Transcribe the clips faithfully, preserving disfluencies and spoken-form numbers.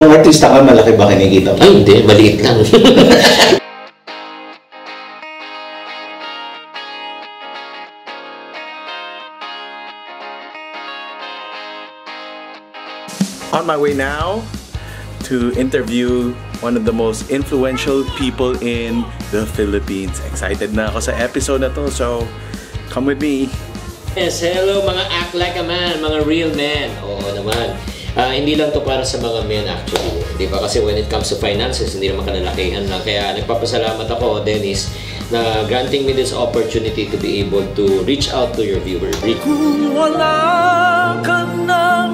Ang artista ka, malaki ba kinikita mo? Ay, hindi. Maliit lang. On my way now to interview one of the most influential people in the Philippines. Excited na ako sa episode na to, so come with me. Yes, hello mga act like a man, mga real men. Oo naman. Uh, hindi lang to para sa mga men actually. Di ba? Kasi when it comes to finances, hindi naman kalalakihan lang. Kaya nagpapasalamat ako, Dennis, na granting me this opportunity to be able to reach out to your viewer. Kung wala ka nang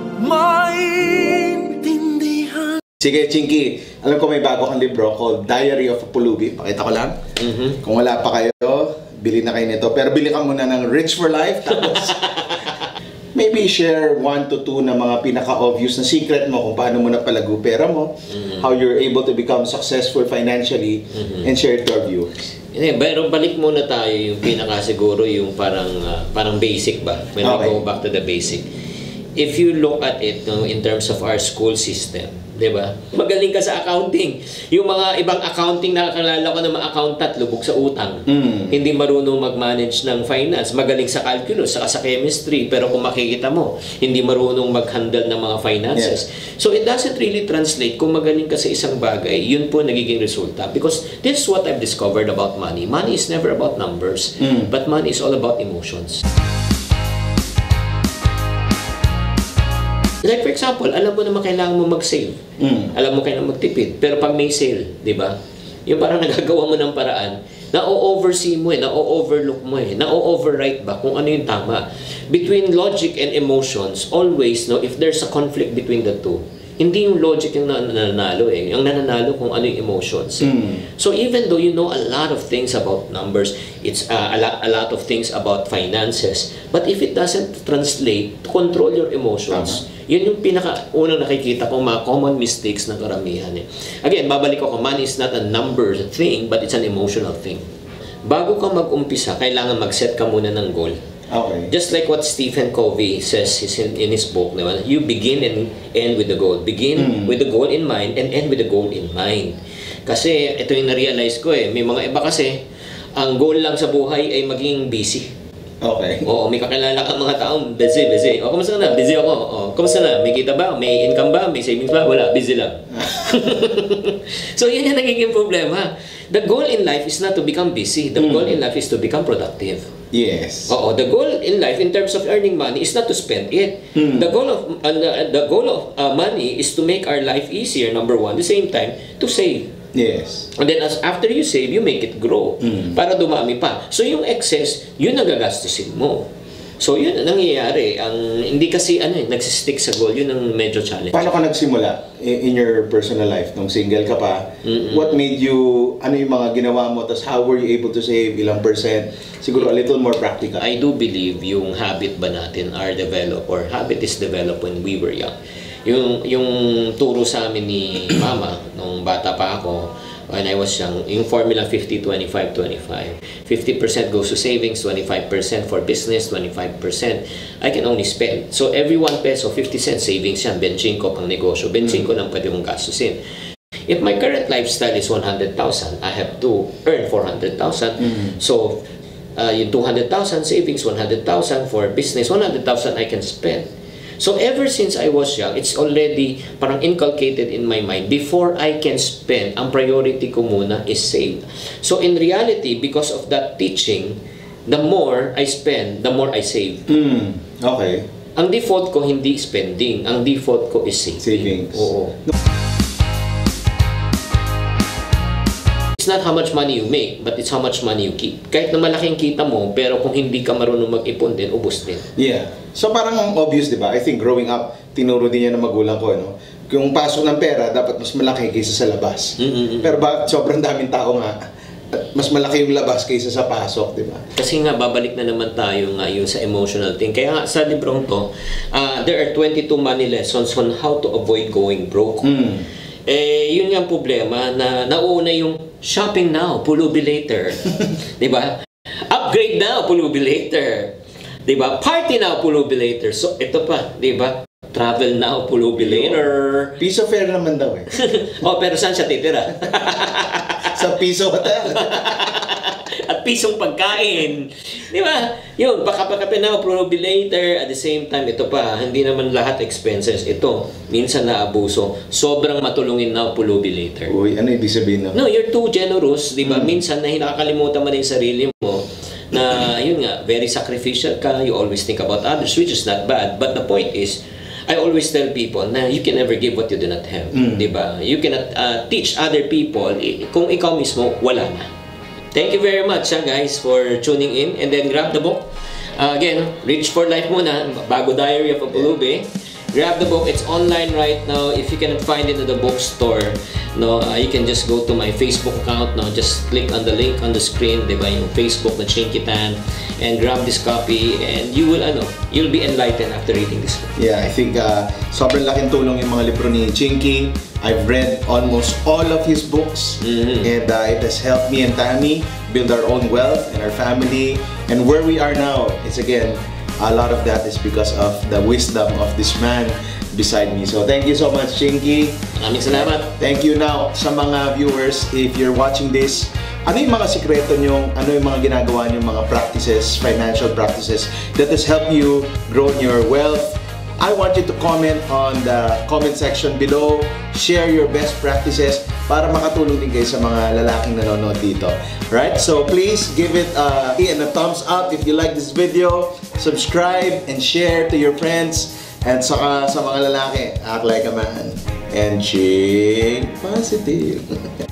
maintindihan. Sige, Chinkee, alam ko may bago kang libro called Diary of a Pulubi. Pakita ko lang. Mm-hmm. Kung wala pa kayo, bili na kayo nito. Pero bili ka muna ng Rich for Life. Tapos maybe share one to two na mga pinaka-obvious na secret mo kung paano mo napalago pera mo, mm-hmm. how you're able to become successful financially, mm-hmm. and share it to our viewers. Hindi, pero balik muna tayo yung pinaka-siguro, yung parang, uh, parang basic ba? When okay. we go back to the basic. If you look at it no, in terms of our school system, di ba? Magaling ka sa accounting. Yung mga ibang accounting, nakakalala ko ng mga accountant, lubog sa utang. Mm. Hindi marunong mag-manage ng finance. Magaling sa calculus, saka sa chemistry. Pero kung makikita mo, hindi marunong mag-handle ng mga finances. Yeah. So it doesn't really translate kung magaling ka sa isang bagay. Yun po nagiging resulta. Because this is what I've discovered about money. Money is never about numbers. Mm. But money is all about emotions. Like for example, alam mo naman kailangan mo mag-save. Mm. Alam mo kailangan magtipid. Pero pag may sale, di ba? Yung parang nagagawa mo ng paraan, na-oversee mo eh, na-overlook mo eh, na-overwrite ba kung ano yung tama. Between logic and emotions, always, no, if there's a conflict between the two, hindi yung logic yung nananalo eh. Yung nananalo kung ano yung emotions. Eh. Mm. So even though you know a lot of things about numbers, it's uh, a, lot, a lot of things about finances, but if it doesn't translate to control your emotions, uh-huh. yun yung pinaka-unang nakikita kong mga common mistakes ng karamihan eh. Again, babalik ako, money is not a number thing, but it's an emotional thing. Bago ka mag-umpisa, kailangan mag-set ka muna ng goal. Okay. Just like what Stephen Covey says in, in his book, diba? You begin and end with the goal. Begin mm. with the goal in mind and end with the goal in mind. Kasi ito yung na-realize ko eh. May mga iba kasi, ang goal lang sa buhay ay maging busy. Okay. Oo, may kakilala kang mga taong busy, busy. O, kamusta na? Busy ako. O, kamusta na? May kita ba? May income ba? May savings ba? Wala, busy lang. So, yun yung nagiging problema. The goal in life is not to become busy. The mm. goal in life is to become productive. Yes. Oo, the goal in life in terms of earning money is not to spend it. Mm. The goal of uh, the goal of uh, money is to make our life easier, number one. At the same time, to save. Yes. And then as after you save, you make it grow mm. para dumami pa. So yung excess, yun ang gagastusin mo. So yun ang nangyayari. Ang hindi kasi ano, eh, nagsistick sa goal, yun ang medyo challenge. Paano ka nagsimula in, in your personal life nung single ka pa? Mm-mm. What made you, ano yung mga ginawa mo, tas how were you able to save ilang percent? Siguro a little more practical. I do believe yung habit ba natin are developed or habit is developed when we were young. Yung yung turo sa amin ni mama nung bata pa ako, when I was young, yung formula fifty twenty-five twenty-five. fifty percent goes to savings, twenty-five percent for business, twenty-five percent I can only spend. So every one peso, fifty cents savings yan, benching ko pang negosyo, benching ko lang pwede mong gastusin. If my current lifestyle is one hundred thousand, I have to earn four hundred thousand. Mm-hmm. So uh, yung two hundred thousand savings, one hundred thousand for business, one hundred thousand I can spend. So ever since I was young, it's already parang inculcated in my mind. Before I can spend, ang priority ko muna is save. So in reality, because of that teaching, the more I spend, the more I save. Mm, okay. Ang default ko hindi spending. Ang default ko is saving. Savings. Oo. It's not how much money you make, but it's how much money you keep. Kahit na malaking kita mo, pero kung hindi ka marunong mag-ipon din, ubos din. Yeah. So parang obvious, di ba? I think growing up, tinuro din yan ng magulang ko, no? Yung pasok ng pera, dapat mas malaki kaysa sa labas. Mm-hmm. Pero ba, sobrang daming tao nga, mas malaki yung labas kaysa sa pasok, di ba? Kasi nga, babalik na naman tayo nga yung sa emotional thing. Kaya nga, sa librong to, uh, there are twenty-two money lessons on how to avoid going broke. Mm. Eh, yun yung problema na nauuna yung shopping now, pulubi later. Diba? Upgrade now, pulubi later. Diba? Party now, pulubi later. So, ito pa, diba? Travel now, pulubi later. Piso fare naman daw eh. Oh, pero saan siya titira? Sa Piso Hotel. At pisong pagkain. Di ba? Yun, baka-baka now, pulubi later. At the same time, ito pa, hindi naman lahat expenses. Ito, minsan naabuso. Sobrang matulungin now, pulubi later. Uy, ano ibig sabihin no? No, you're too generous, di ba? Mm. Minsan na nakakalimutan mo na yung sarili mo na, yun nga, very sacrificial ka. You always think about others, which is not bad. But the point is, I always tell people na you can never give what you do not have. Mm. Di ba? You cannot uh, teach other people kung ikaw mismo, wala na. Thank you very much, uh, guys, for tuning in. And then grab the book. Uh, again, Rich for Life muna, bago Diary of a Pulubi. Grab the book. It's online right now. If you cannot find it at the bookstore, no, uh, you can just go to my Facebook account. No, just click on the link on the screen, diba, yung Facebook na Chinkee Tan, and grab this copy, and you will, ano, you'll be enlightened after reading this book. Yeah, I think uh, sobrang laking tulong yung mga libro ni Chinkee. I've read almost all of his books, Mm-hmm. and uh, it has helped me and Tammy build our own wealth and our family. And where we are now is, again, a lot of that is because of the wisdom of this man beside me. So thank you so much, Chinkee. Maraming salamat. Thank you. Now, sa mga viewers, if you're watching this, ano yung mga sikreto nyo, ano yung mga ginagawa nyo, mga practices, financial practices that has helped you grow your wealth? I want you to comment on the comment section below. Share your best practices para makatulong din kayo sa mga lalaking nanonood dito. Right? So please give it a, a thumbs up if you like this video. Subscribe and share to your friends. And saka sa mga lalaki, act like a man. And think positive.